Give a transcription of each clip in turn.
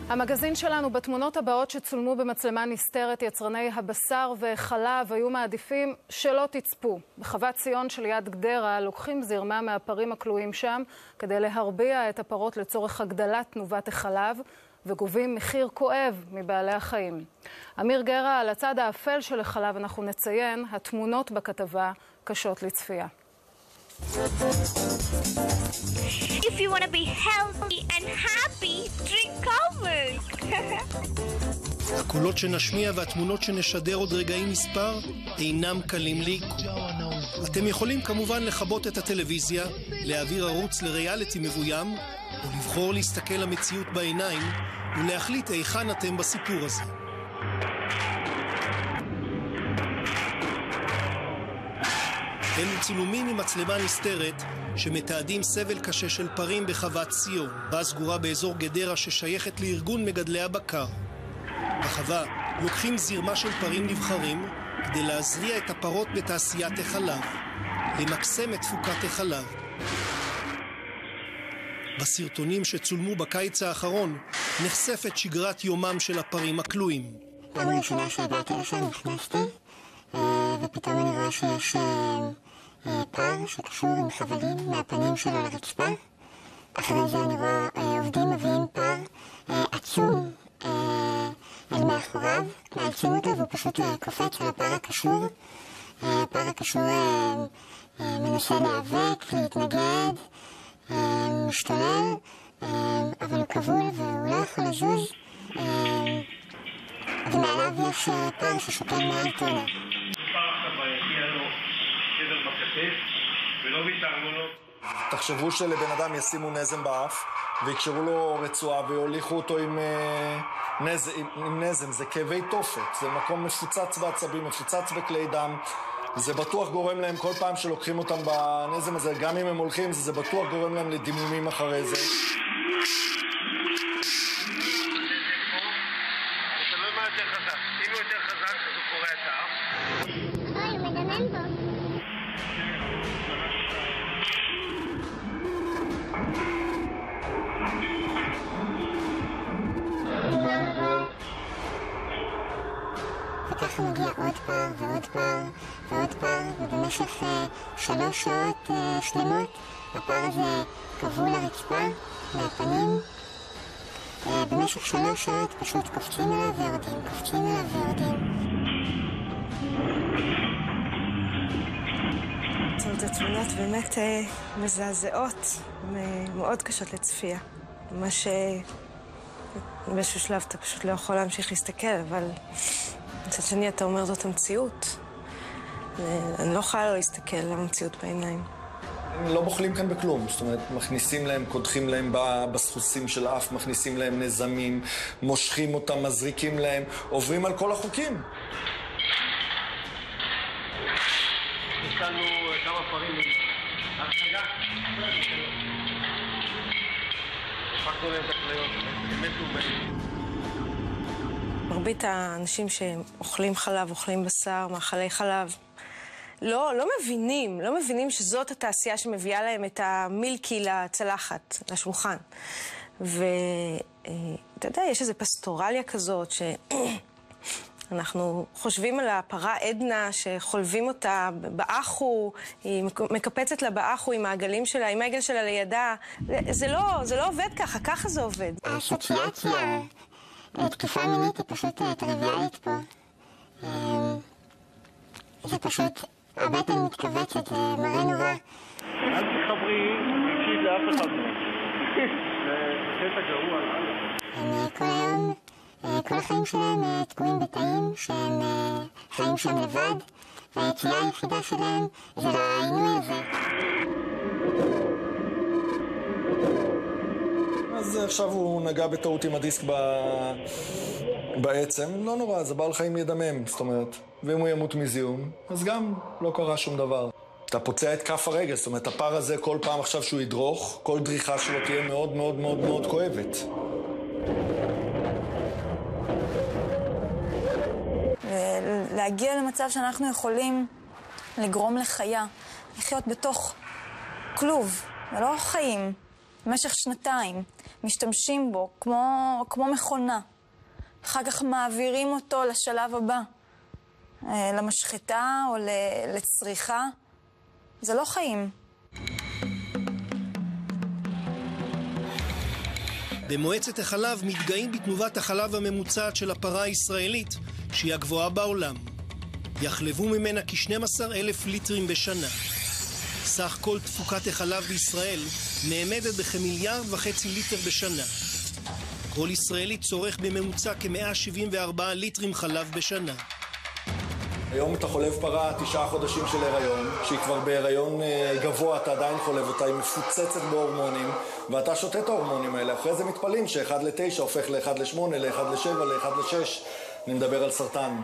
המגזין שלנו בתמונות הבאות שצולמו במצלמה נסתרת, יצרני הבשר וחלב היו מעדיפים שלא תצפו. בחוות ציון שליד גדרה לוקחים זרמה מהפרים הכלואים שם כדי להרביע את הפרות לצורך הגדלת תנובת החלב וגובים מחיר כואב מבעלי החיים. אמיר גרה, על הצד האפל של החלב אנחנו נציין, התמונות בכתבה קשות לצפייה. If you want to be healthy and happy, drink Coke. הקולות שנשמיע והתמונות שנשדר עוד רגעים מספר אינם קלים לעיכול. אתם יכולים כמובן לכבות את הטלוויזיה, להעביר ערוץ לריאליטי מבוים, או לבחור להסתכל למציאות בעיניים ולהחליט היכן אתם בסיפור הזה. אלו צילומים ממצלמה נסתרת שמתעדים סבל קשה של פרים בחוות ציון, בה סגורה באזור גדרה ששייכת לארגון מגדלי הבקר. בחווה לוקחים זרמה של פרים נבחרים כדי להזריע את הפרות בתעשיית החלב, למקסם את תפוקת החלב. בסרטונים שצולמו בקיץ האחרון נחשפת שגרת יומם של הפרים הכלואים. פעם ראשונה שהגעתי לשם נכנסתי ופתאום אני רואה שיש פר שקשור עם חבלים מהפנים שלו לרצפה. אחרי זה אני רואה עובדים מביאים פר עצום אל מאחוריו, מאלצים אותו והוא פשוט קופץ על הפר הקשור. הפר הקשור מנסה להיאבק, להתנגד, משתולל, אבל הוא כבול והוא לא יכול לזוז. ומעליו יש פר ששוקל מעל טונה. תחשבו שלבן אדם ישימו נזם באף ויקשרו לו רצועה ויוליכו אותו עם נזם. זה כאבי תופת, זה מקום מפוצץ בעצבים, מפוצץ בכלי דם. זה בטוח גורם להם כל פעם שלוקחים אותם בנזם הזה, גם אם הם הולכים, זה בטוח גורם להם לדימומים אחרי זה. וככה מגיע עוד פר ועוד פר ועוד פר, ובמשך 3 שעות שלמות הפר הזה כבול לרצפה מהפנים. במשך 3 שעות פשוט קופצים אליו ויורדים, קופצים אליו ויורדים. זאת אומרת, התמונות באמת מזעזעות, מאוד קשות לצפייה. ממש באיזשהו שלב אתה פשוט לא יכול להמשיך להסתכל, אבל מצד שני אתה אומר זאת המציאות. אני לא יכולה לא להסתכל על המציאות בעיניים. הם לא בוחלים כאן בכלום, זאת אומרת, מכניסים להם, קודחים להם בסחוסים של האף, מכניסים להם נזמים, מושכים אותם, מזריקים להם, עוברים על כל החוקים. נתקלנו כמה פרים בהחרגה. הפקנו להם את הכליות, הם מתו בהם. מרבית האנשים שאוכלים חלב, אוכלים בשר, מאכלי חלב, לא מבינים שזאת התעשייה שמביאה להם את המילקי לצלחת, לשולחן. ואתה יודע, יש איזו פסטורליה כזאת שאנחנו חושבים על הפרה עדנה שחולבים אותה באחו, היא מקפצת לה באחו עם העגלים שלה, עם העגל שלה לידה. זה לא עובד ככה, ככה זה עובד. האסוציאציה לתקיפה מינית היא פשוט טריוויאלית פה. זה פשוט, הבטן מתכווצת, זה מראה נורא. אל תחברי אישית לאף אחד מהם. זה קטע גרוע. הם כל היום, כל החיים שלהם תקועים בתאים שהם חיים שם לבד, והיציאה היחידה שלהם זה לעינוי הזה. אז עכשיו הוא נגע בטעות עם הדיסק בעצם, לא נורא, זה בעל חיים ידמם, זאת אומרת, ואם הוא ימות מזיהום, אז גם לא קרה שום דבר. אתה פוצע את כף הרגל, זאת אומרת, הפר הזה כל פעם עכשיו שהוא ידרוך, כל דריכה שלו תהיה מאוד מאוד מאוד מאוד כואבת. להגיע למצב שאנחנו יכולים לגרום לחיה לחיות בתוך כלוב, ולא חיים במשך שנתיים משתמשים בו כמו מכונה. אחר כך מעבירים אותו לשלב הבא, למשחטה או לצריכה. זה לא חיים. במועצת החלב מתגאים בתנובת החלב הממוצעת של הפרה הישראלית, שהיא הגבוהה בעולם. יחלבו ממנה כ-12,000 ליטרים בשנה. סך כל תפוקת החלב בישראל נאמדת בכ1.5 מיליארד ליטר בשנה. כל ישראלי צורך בממוצע כ174 ליטרים חלב בשנה. היום אתה חולב פרה 9 חודשים של הריון, שהיא כבר בהיריון גבוה, אתה עדיין חולב אותה, היא מפוצצת בהורמונים, ואתה שותה את ההורמונים האלה. אחרי זה מתפלאים ש1 ל-9 הופך ל1 ל-8, ל1 ל-7, ל1 ל-6. אני מדבר על סרטן.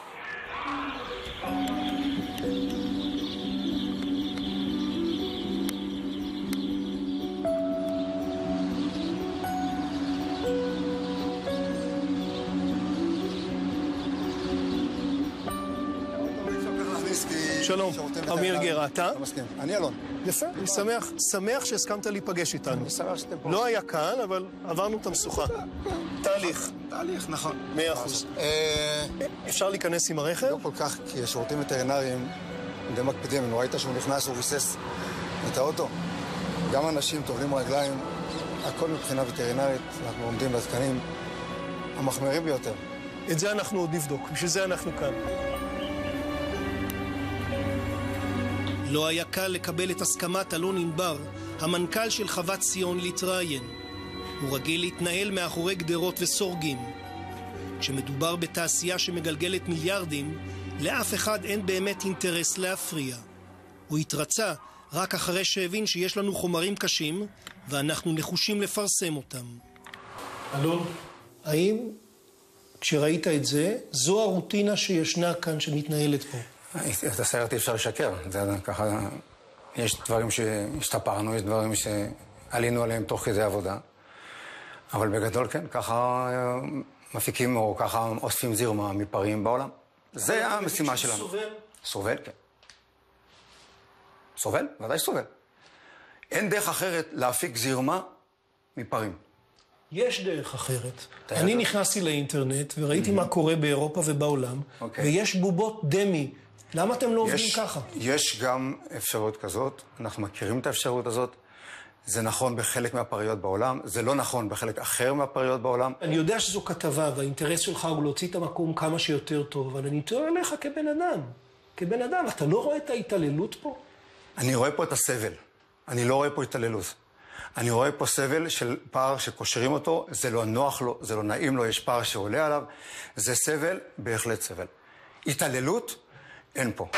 שלום, אמיר גרה, אתה? לא מסכים. אני אלון. יפה, אני שמח שהסכמת להיפגש איתנו. אני שמח שאתם פה. לא היה קל, אבל עברנו את המשוכה. תהליך. תהליך, נכון. 100%. אפשר להיכנס עם הרכב? לא כל כך, כי השירותים וטרינריים די מקפידים. ראית שהוא נכנס, הוא ריסס את האוטו. גם אנשים טובלים רגליים, הכל מבחינה וטרינרית, אנחנו עומדים בתקנים המחמירים ביותר. את זה אנחנו עוד נבדוק, בשביל זה אנחנו כאן. לא היה קל לקבל את הסכמת אלון ענבר, המנכ"ל של חוות ציון, להתראיין. הוא רגיל להתנהל מאחורי גדרות וסורגים. כשמדובר בתעשייה שמגלגלת מיליארדים, לאף אחד אין באמת אינטרס להפריע. הוא התרצה רק אחרי שהבין שיש לנו חומרים קשים, ואנחנו נחושים לפרסם אותם. אלון, האם כשראית את זה, זו הרוטינה שישנה כאן שמתנהלת פה? את הסרט אי אפשר לשקר, זה ככה, יש דברים שהשתפרנו, יש דברים שעלינו עליהם תוך כדי עבודה, אבל בגדול כן, ככה מפיקים או ככה אוספים זירמה מפרים בעולם. זה המשימה שלנו. סובל? סובל, כן. סובל? ודאי סובל. אין דרך אחרת להפיק זירמה מפרים. יש דרך אחרת. אני נכנסתי לאינטרנט וראיתי מה קורה באירופה ובעולם, ויש בובות דמי. למה אתם לא עובדים ככה? יש גם אפשרות כזאת, אנחנו מכירים את האפשרות הזאת. זה נכון בחלק מהפריות בעולם, זה לא נכון בחלק אחר מהפריות בעולם. אני יודע שזו כתבה, והאינטרס שלך הוא להוציא את המקום כמה שיותר טוב, אבל אני תוהה עליך כבן אדם. כבן אדם, אתה לא רואה את ההתעללות פה? אני רואה פה את הסבל. אני לא רואה פה התעללות. אני רואה פה סבל של פער שקושרים אותו, זה לא נוח לו, זה לא נעים לו, יש פער שעולה עליו. זה סבל, בהחלט סבל. התעללות, אין פה.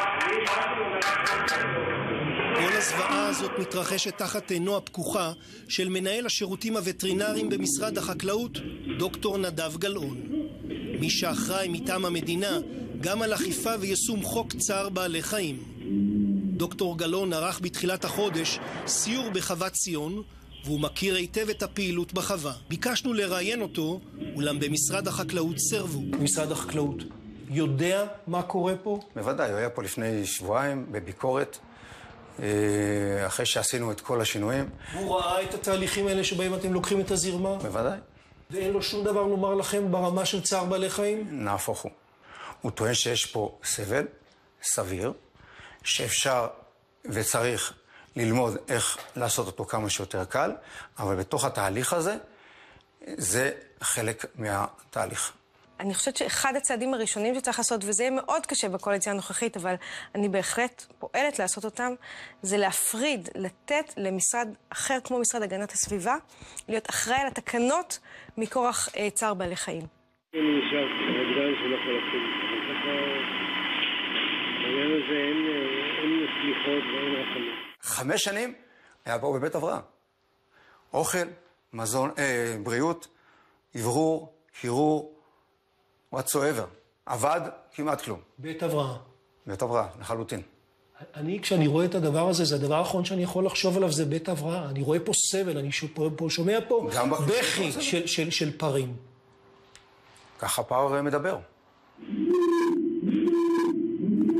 כל הזוועה הזאת מתרחשת תחת עינו הפקוחה של מנהל השירותים הווטרינריים במשרד החקלאות, דוקטור נדב גלאון. מי שאחראי מטעם המדינה גם על אכיפה ויישום חוק צער בעלי חיים. דוקטור גלאון ערך בתחילת החודש סיור בחוות ציון, והוא מכיר היטב את הפעילות בחווה. ביקשנו לראיין אותו, אולם במשרד החקלאות סרבו. משרד החקלאות יודע מה קורה פה? בוודאי, הוא היה פה לפני שבועיים בביקורת, אחרי שעשינו את כל השינויים. הוא ראה את התהליכים האלה שבהם אתם לוקחים את הזרמה? בוודאי. ואין לו שום דבר לומר לכם ברמה של צער בעלי חיים? נהפוך הוא. הוא טוען שיש פה סבל סביר, שאפשר וצריך ללמוד איך לעשות אותו כמה שיותר קל, אבל בתוך התהליך הזה, זה חלק מהתהליך. אני חושבת שאחד הצעדים הראשונים שצריך לעשות, וזה יהיה מאוד קשה בקואליציה הנוכחית, אבל אני בהחלט פועלת לעשות אותם, זה להפריד, לתת למשרד אחר כמו משרד הגנת הסביבה, להיות אחראי על התקנות מכורח צער בעלי חיים. אני נשאר, הגדל שלא יכול להפריד, אבל ככה, בעניין הזה אין סליחות ואין רחמים. 5 שנים היה פה בבית הבראה. אוכל, מזון, בריאות, עברור, קירור, whatsoever. עבד כמעט כלום. בית הבראה. בית הבראה, לחלוטין. כשאני רואה את הדבר הזה, זה הדבר האחרון שאני יכול לחשוב עליו, זה בית הבראה. אני רואה פה סבל, אני שומע פה בכי של פרים. ככה פר מדבר.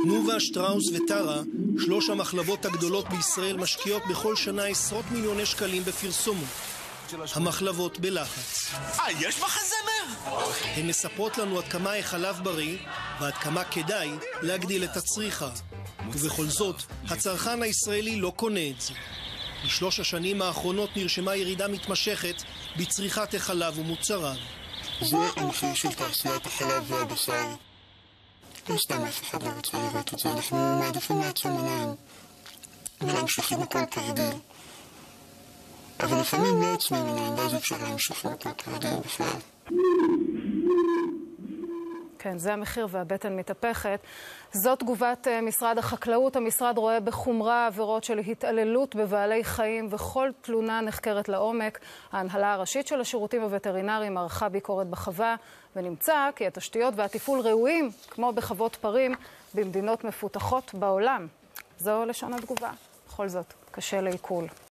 תנובה, שטראוס וטרה, 3 המחלבות הגדולות בישראל, משקיעות בכל שנה עשרות מיליוני שקלים בפרסומות. המחלבות בלחץ. יש מחזמר? הן מספרות לנו עד כמה החלב בריא ועד כמה כדאי להגדיל את הצריכה. ובכל זאת, הצרכן הישראלי לא קונה את זה. ב3 השנים האחרונות נרשמה ירידה מתמשכת בצריכת החלב ומוצריו. זה המחיר של תעשיית החלב והבשר. לא סתם אף אחד לא רוצה לראות את זה, אנחנו מעדיפים לעצום עיניים ולהמשיכים הכל כרגיל. אבל לפעמים לא עצמם עיניים, ואז אפשר להמשיכים הכל כרגיל בכלל. כן, זה המחיר והבטן מתהפכת. זאת תגובת משרד החקלאות. המשרד רואה בחומרה עבירות של התעללות בבעלי חיים, וכל תלונה נחקרת לעומק. ההנהלה הראשית של השירותים הווטרינריים ערכה ביקורת בחווה, ונמצא כי התשתיות והטיפול ראויים, כמו בחוות פרים, במדינות מפותחות בעולם. זו לשון התגובה. בכל זאת, קשה לעיכול.